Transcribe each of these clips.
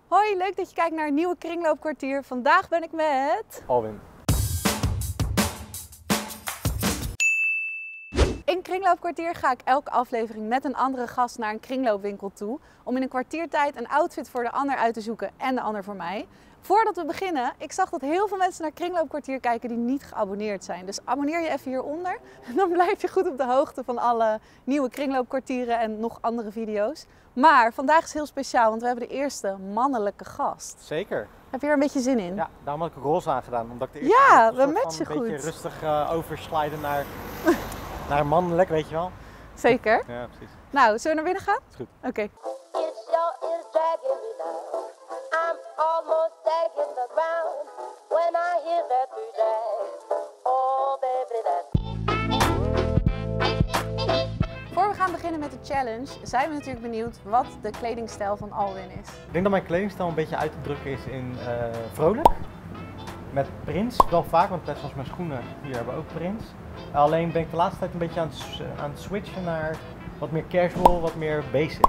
Hoi, leuk dat je kijkt naar een nieuwe kringloopkwartier. Vandaag ben ik met Alwin. In Kringloopkwartier ga ik elke aflevering met een andere gast naar een kringloopwinkel toe. Om in een kwartiertijd een outfit voor de ander uit te zoeken en de ander voor mij. Voordat we beginnen, ik zag dat heel veel mensen naar Kringloopkwartier kijken die niet geabonneerd zijn. Dus abonneer je even hieronder. Dan blijf je goed op de hoogte van alle nieuwe kringloopkwartieren en nog andere video's. Maar vandaag is heel speciaal, want we hebben de eerste mannelijke gast. Zeker. Heb je er een beetje zin in? Ja, daarom had ik ook roze aangedaan. Omdat ik de eerste Ja, keer we matchen een beetje goed. rustig oversliden naar mannelijk, weet je wel. Zeker. Ja, precies. Nou, zullen we naar binnen gaan? Is goed. Oké. It sure is dragging me now. I'm almost tagging the ground when I hear that blue drag. Oh baby, that. Voor we gaan beginnen met de challenge, zijn we natuurlijk benieuwd wat de kledingstijl van Alwin is. Ik denk dat mijn kledingstijl een beetje uit te drukken is in vrolijk. Met prints, wel vaak, want net zoals mijn schoenen, hier hebben we ook prints. Alleen ben ik de laatste tijd een beetje aan het switchen naar wat meer casual, wat meer basic.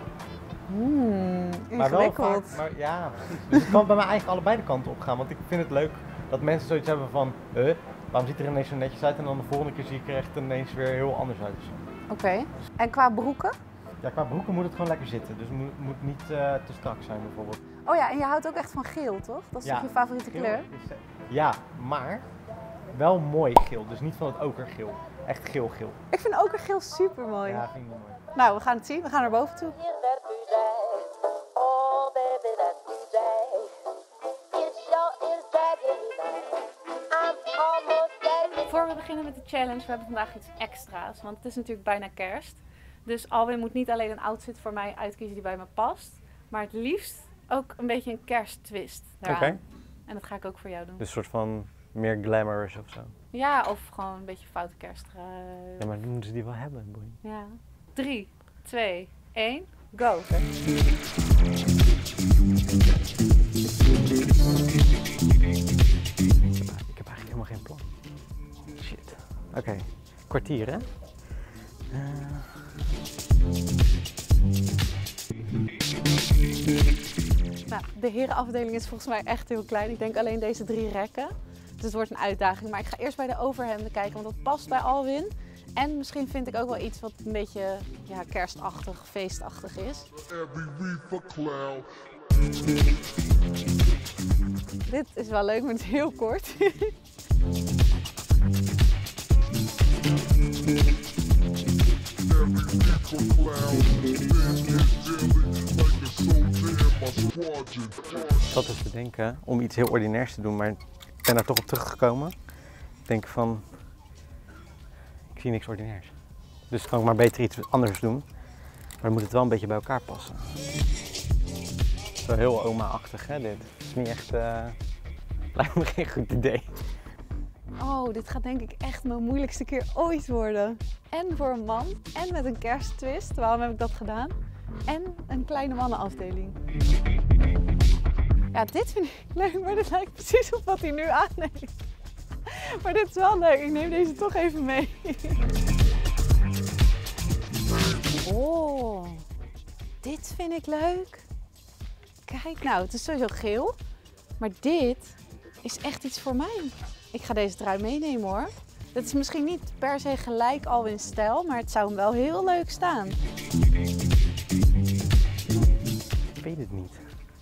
Maar wel Ingewikkeld. vaak, maar ja, precies. Dus het kan bij mij eigenlijk allebei de kanten op gaan. Want ik vind het leuk dat mensen zoiets hebben van, waarom ziet er ineens zo netjes uit? En dan de volgende keer zie ik er echt ineens weer heel anders uit. Oké. En qua broeken? Ja, qua broeken moet het gewoon lekker zitten. Dus het moet niet te strak zijn bijvoorbeeld. Oh ja, en je houdt ook echt van geel, toch? Dat is toch je favoriete geel kleur? is, ja, maar wel mooi geel. Dus niet van het okergeel. Echt geel-geel. Ik vind ook een geel super mooi. Ja, vind ik wel mooi. Nou, we gaan het zien. We gaan naar boven toe. Hear that blue drag. Oh baby, that blue drag. It sure is dragging me now. I'm almost tagging. Voor we beginnen met de challenge, we hebben vandaag iets extra's. Want het is natuurlijk bijna kerst. Dus Alwin moet niet alleen een outfit voor mij uitkiezen die bij me past. Maar het liefst ook een beetje een kersttwist daaraan. Oké. En dat ga ik ook voor jou doen. Dus een soort van meer glamorous of zo. Ja, of gewoon een beetje foute kersttrui. Ja, maar dan moeten ze die wel hebben, boy. Ja. 3, 2, 1, go! Ik heb eigenlijk helemaal geen plan. Shit. Oké, kwartier hè? Nou, de herenafdeling is volgens mij echt heel klein. Ik denk alleen deze 3 rekken. Dus het wordt een uitdaging. Maar ik ga eerst bij de overhemden kijken, want dat past bij Alwin. En misschien vind ik ook wel iets wat een beetje kerstachtig, feestachtig is. Dit is wel leuk, maar het is heel kort. Ik zat dus te denken om iets heel ordinairs te doen, maar ik ben daar toch op teruggekomen. Ik denk van, ik zie niks ordinairs. Dus kan ik maar beter iets anders doen. Maar dan moet het wel een beetje bij elkaar passen. Zo heel oma-achtig hè dit. Het is niet echt, lijkt me geen goed idee. Oh, dit gaat denk ik echt mijn moeilijkste keer ooit worden. En voor een man, en met een kersttwist. Waarom heb ik dat gedaan? En een kleine mannenafdeling. Ja, dit vind ik leuk, maar dit lijkt precies op wat hij nu aan heeft. Maar dit is wel leuk, ik neem deze toch even mee. Oh, dit vind ik leuk. Kijk nou, het is sowieso geel. Maar dit is echt iets voor mij. Ik ga deze trui meenemen hoor. Het is misschien niet per se gelijk Alwin's stijl, maar het zou hem wel heel leuk staan. Ik weet het niet.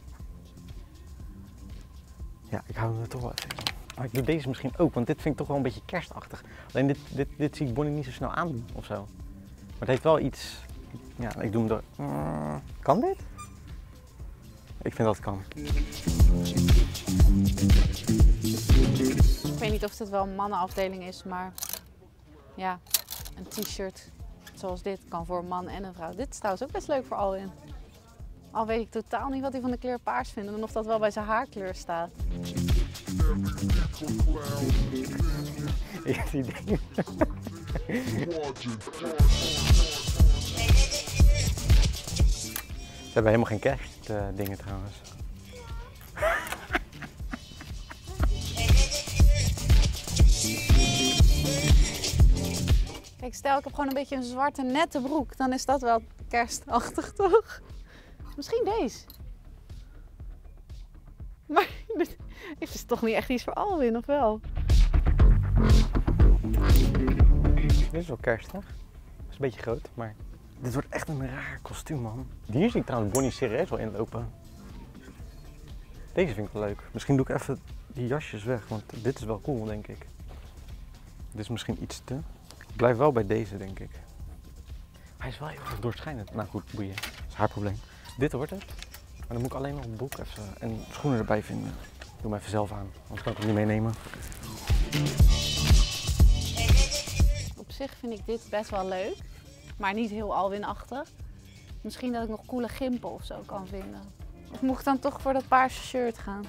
Ja, ik hou hem er toch wel even in. Maar ik doe deze misschien ook, want dit vind ik toch wel een beetje kerstachtig. Alleen dit zie ik Bonnie niet zo snel aandoen of zo. Maar het heeft wel iets... Ja, ik doe hem door... Kan dit? Ik vind dat het kan. Ik weet niet of het wel een mannenafdeling is, maar ja, een t-shirt zoals dit kan voor een man en een vrouw. Dit is trouwens ook best leuk voor Alwin. Al weet ik totaal niet wat hij van de kleur paars vindt en of dat wel bij zijn haarkleur staat. Ik heb het idee. Ze hebben helemaal geen kerstdingen trouwens. Kijk, stel ik heb gewoon een beetje een zwarte nette broek, dan is dat wel kerstachtig toch? Misschien deze. Dit is toch niet echt iets voor Alwin, of wel? Dit is wel kerstig. Het is een beetje groot, maar dit wordt echt een raar kostuum, man. Hier zie ik trouwens Bonnie serieus wel inlopen. Deze vind ik wel leuk. Misschien doe ik even die jasjes weg, want dit is wel cool, denk ik. Dit is misschien iets te... Ik blijf wel bij deze, denk ik. Hij is wel heel erg doorschijnend. Nou goed, boeien. Dat is haar probleem. Dit wordt het. Maar dan moet ik alleen nog een broek even en schoenen erbij vinden. Ik doe hem even zelf aan, anders kan ik hem niet meenemen. Op zich vind ik dit best wel leuk, maar niet heel Alwin-achtig. Misschien dat ik nog coole gimpen of zo kan vinden. Of moet ik dan toch voor dat paarse shirt gaan?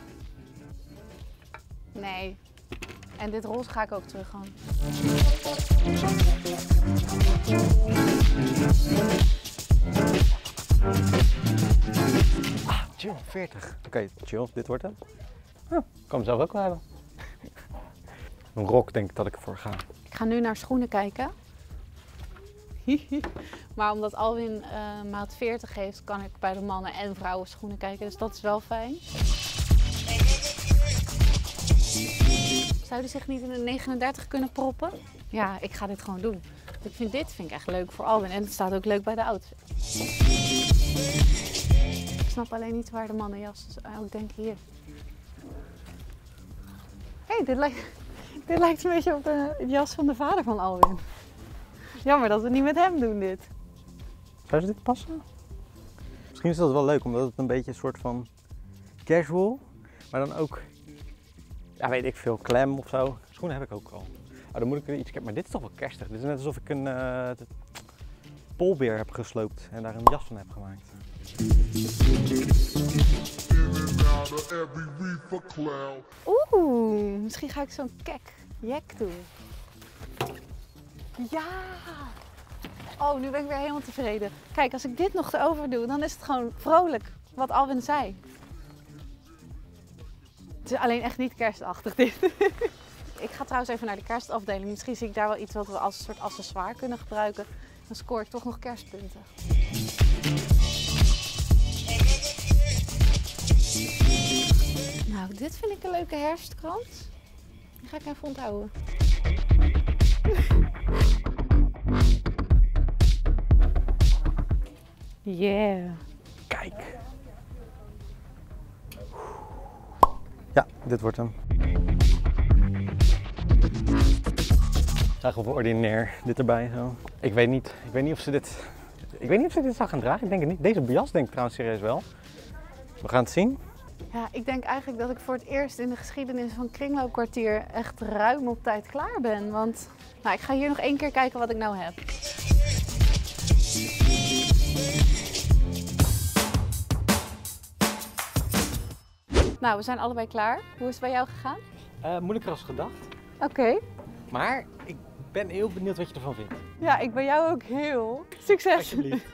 Nee. En dit roze ga ik ook terug gaan. Ah, chill, 40. Oké, chill, dit wordt hem. Ja, ik kan hem zelf ook wel hebben. Een rok denk ik dat ik ervoor ga. Ik ga nu naar schoenen kijken. Maar omdat Alwin maat 40 heeft, kan ik bij de mannen en vrouwen schoenen kijken. Dus dat is wel fijn. Zou hij zich niet in een 39 kunnen proppen? Ja, ik ga dit gewoon doen. Dit vind ik echt leuk voor Alwin. En het staat ook leuk bij de outfit. Ik snap alleen niet waar de mannenjas is. Oh, ik denk hier. Hé, dit lijkt een beetje op de jas van de vader van Alwin. Jammer dat we het niet met hem doen dit. Zou ze dit passen? Misschien is dat wel leuk, omdat het een beetje een soort van casual, maar dan ook, ja weet ik veel, klem of zo. Schoenen heb ik ook al. Oh, dan moet ik er iets, maar dit is toch wel kerstig. Dit is net alsof ik een polbeer heb gesloopt en daar een jas van heb gemaakt. Oeh, misschien ga ik zo'n jack doen. Ja! Oh, nu ben ik weer helemaal tevreden. Kijk, als ik dit nog erover doe, dan is het gewoon vrolijk, wat Alwin zei. Het is alleen echt niet kerstachtig dit. Ik ga trouwens even naar de kerstafdeling. Misschien zie ik daar wel iets wat we als een soort accessoire kunnen gebruiken. Dan scoor ik toch nog kerstpunten. Nou, dit vind ik een leuke herfstkrans. Die ga ik even onthouden. Yeah. Kijk. Ja, dit wordt hem. Zagen we ordinair dit erbij zo. Ik weet niet of ze dit zou gaan dragen. Ik denk het niet. Deze jas denk ik trouwens serieus wel. We gaan het zien. Ja, ik denk eigenlijk dat ik voor het eerst in de geschiedenis van Kringloopkwartier echt ruim op tijd klaar ben. Want nou, ik ga hier nog 1 keer kijken wat ik nou heb. Nou, we zijn allebei klaar. Hoe is het bij jou gegaan? Moeilijker als gedacht. Oké. Maar ik ben heel benieuwd wat je ervan vindt. Ja, ik ben jou ook heel. Succes! Alsjeblieft.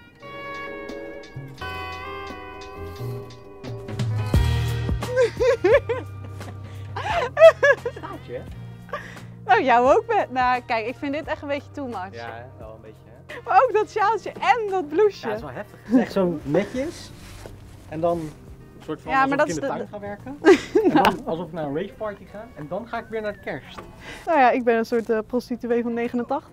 Staartje, hè? Nou, jou ook met. Nou, kijk, ik vind dit echt een beetje too much. Ja, wel een beetje, hè? Maar ook dat sjaaltje en dat blouseje. Ja, dat is wel heftig. Het is echt zo netjes. En dan een soort van Ja, maar alsof dat ik in is de de- tuin ga werken. En dan alsof ik naar een raveparty ga. En dan ga ik weer naar de kerst. Nou ja, ik ben een soort prostituee van 89.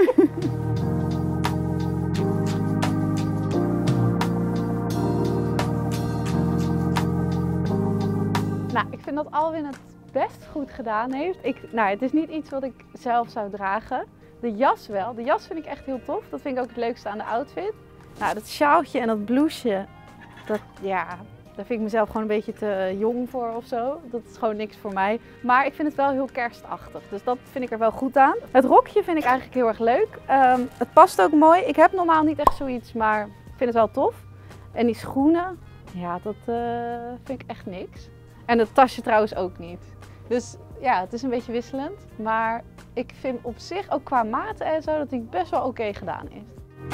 Nou, ik vind dat Alwin het best goed gedaan heeft. Nou, het is niet iets wat ik zelf zou dragen. De jas wel. De jas vind ik echt heel tof. Dat vind ik ook het leukste aan de outfit. Nou, dat sjaaltje en dat blouseje, daar vind ik mezelf gewoon een beetje te jong voor of zo. Dat is gewoon niks voor mij. Maar ik vind het wel heel kerstachtig. Dus dat vind ik er wel goed aan. Het rokje vind ik eigenlijk heel erg leuk. Het past ook mooi. Ik heb normaal niet echt zoiets, maar ik vind het wel tof. En die schoenen, ja, dat vind ik echt niks. En het tasje trouwens ook niet. Dus ja, het is een beetje wisselend. Maar ik vind op zich ook qua maten en zo dat hij best wel oké gedaan is.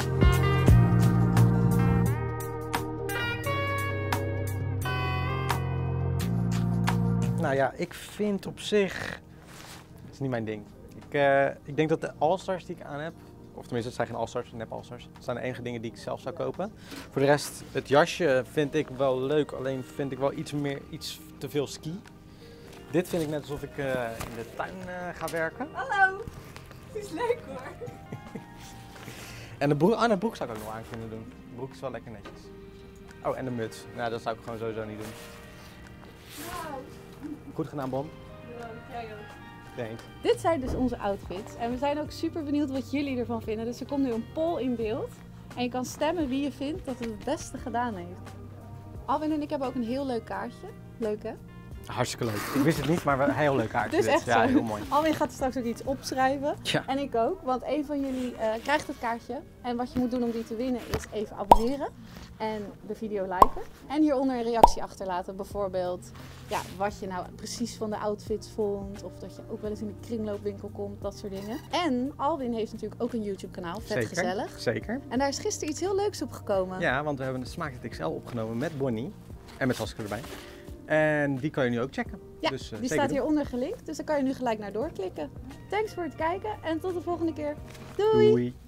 Nou ja, ik vind op zich, het is niet mijn ding. Ik denk dat de All-Stars die ik aan heb, of tenminste het zijn geen All-Stars, nep All-Stars. Het zijn de enige dingen die ik zelf zou kopen. Voor de rest, het jasje vind ik wel leuk, alleen vind ik wel iets te veel ski. Dit vind ik net alsof ik in de tuin ga werken. Hallo! Het is leuk hoor. En de broek zou ik ook nog aan kunnen doen. De broek is wel lekker netjes. Oh, en de muts. Nou, dat zou ik gewoon sowieso niet doen. Wauw. Goed gedaan, Bon. Jij ook. Thanks. Dit zijn dus onze outfits. En we zijn ook super benieuwd wat jullie ervan vinden. Dus er komt nu een poll in beeld. En je kan stemmen wie je vindt dat het beste gedaan heeft. Alwin en ik hebben ook een heel leuk kaartje. Leuk hè? Hartstikke leuk. Ik wist het niet, maar een heel leuk kaartje. Dus dit. echt Ja, zo. heel mooi. Alwin gaat straks ook iets opschrijven. Ja. En ik ook, want een van jullie krijgt het kaartje. En wat je moet doen om die te winnen is even abonneren. En de video liken. En hieronder een reactie achterlaten. Bijvoorbeeld ja, wat je nou precies van de outfits vond. Of dat je ook wel eens in de kringloopwinkel komt. Dat soort dingen. En Alwin heeft natuurlijk ook een YouTube kanaal. Vet Zeker. gezellig. Zeker. En daar is gisteren iets heel leuks op gekomen. Ja, want we hebben de Smaak XL opgenomen met Bonnie. En met Saskia erbij. En die kan je nu ook checken. Ja, dus, die zeker staat doen. hieronder gelinkt. Dus daar kan je nu gelijk naar doorklikken. Thanks voor het kijken en tot de volgende keer. Doei! Doei.